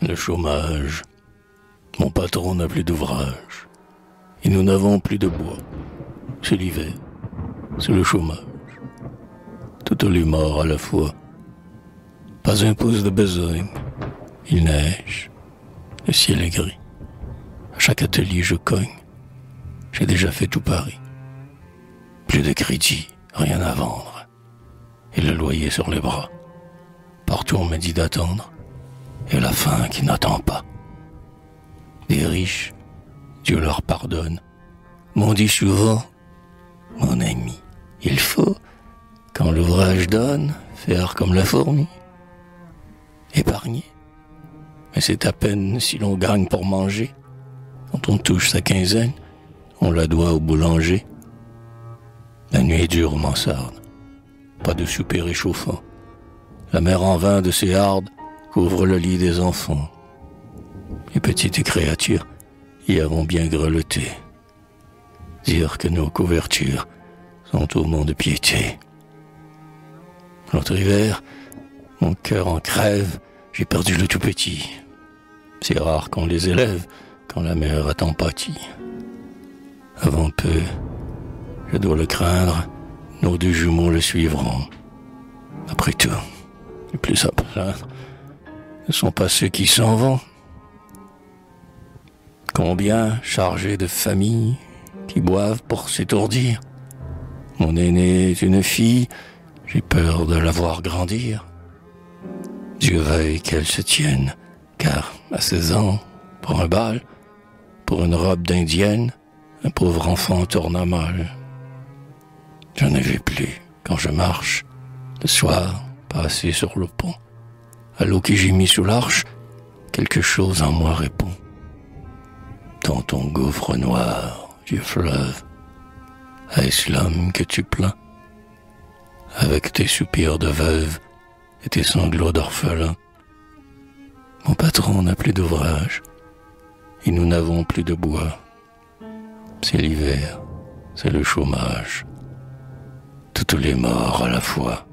Le chômage. Mon patron n'a plus d'ouvrage. Et nous n'avons plus de bois. C'est l'hiver. C'est le chômage. Toutes les morts à la fois. Pas un pouce de besogne. Il neige. Le ciel est gris. À chaque atelier je cogne. J'ai déjà fait tout Paris. Plus de crédit, rien à vendre. Et le loyer sur les bras. Partout on me dit d'attendre. Et la faim qui n'attend pas. Les riches, Dieu leur pardonne, m'ont dit souvent, mon ami, il faut, quand l'ouvrage donne, faire comme la fourmi. Épargner. Mais c'est à peine si l'on gagne pour manger. Quand on touche sa quinzaine, on la doit au boulanger. La nuit est dure aux mansardes. Pas de souper réchauffant. La mer en vin de ses hardes couvre le lit des enfants. Les petites créatures y avons bien grelotté. Dire que nos couvertures sont au mont de piété. L'autre hiver, mon cœur en crève, j'ai perdu le tout petit. C'est rare qu'on les élève quand la mère a tant pâti. Avant peu, je dois le craindre, nos deux jumeaux le suivront. Après tout, les plus à plaindre ne sont pas ceux qui s'en vont. Combien, chargés de famille, qui boivent pour s'étourdir. Mon aînée est une fille, j'ai peur de la voir grandir. Dieu veuille qu'elle se tienne, car à 16 ans, pour un bal, pour une robe d'indienne, un pauvre enfant tourne à mal. Je ne vais plus, quand je marche, le soir, passer sur le pont. À l'eau que j'ai mis sous l'arche, quelque chose en moi répond. Dans ton gouffre noir, vieux fleuve, est-ce l'homme que tu plains? Avec tes soupirs de veuve et tes sanglots d'orphelin. Mon patron n'a plus d'ouvrage, et nous n'avons plus de bois. C'est l'hiver, c'est le chômage, toutes les morts à la fois.